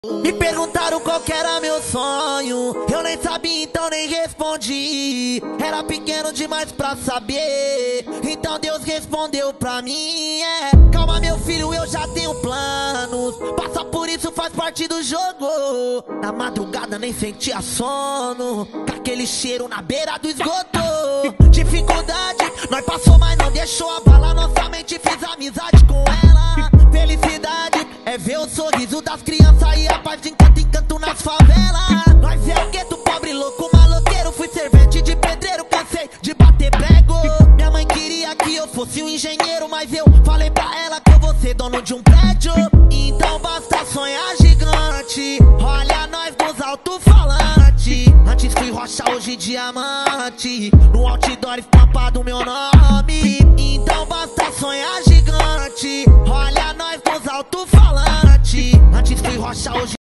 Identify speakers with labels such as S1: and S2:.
S1: Me perguntaram qual que era meu sonho, eu nem sabia, então nem respondi. Era pequeno demais pra saber, então Deus respondeu pra mim. Calma meu filho, eu já tenho planos, passa por isso, faz parte do jogo. Na madrugada nem sentia sono, com aquele cheiro na beira do esgoto. Dificuldade, nós passou, mas não deixou abalar nossa mente, fiz amizade com ela. Felicidade é ver o sorriso das crianças e a paz de encanto em canto nas favelas. Nós é o gueto, pobre, louco, maloqueiro. Fui servente de pedreiro, cansei de bater prego. Minha mãe queria que eu fosse um engenheiro, mas eu falei pra ela que eu vou ser dono de um prédio. Então basta sonhar gigante, olha nós nos alto-falantes. Antes fui rocha, hoje diamante, no outdoor estampado meu nome. Então basta sonhar gigante, olha nós nos alto-falantes. Antes fui rocha, hoje